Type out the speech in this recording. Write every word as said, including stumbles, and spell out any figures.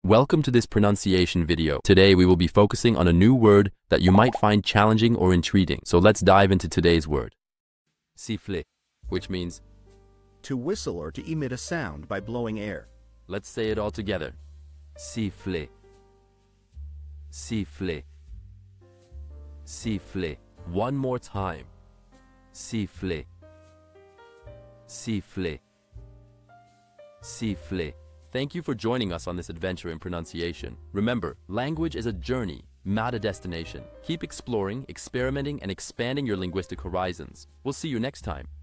Welcome to this pronunciation video. Today we will be focusing on a new word that you might find challenging or intriguing. So let's dive into today's word. Siffler, which means to whistle or to emit a sound by blowing air. Let's say it all together. Siffler. Siffler. Siffler. One more time. Siffler. Siffler. Siffler. Thank you for joining us on this adventure in pronunciation. Remember, language is a journey, not a destination. Keep exploring, experimenting, and expanding your linguistic horizons. We'll see you next time.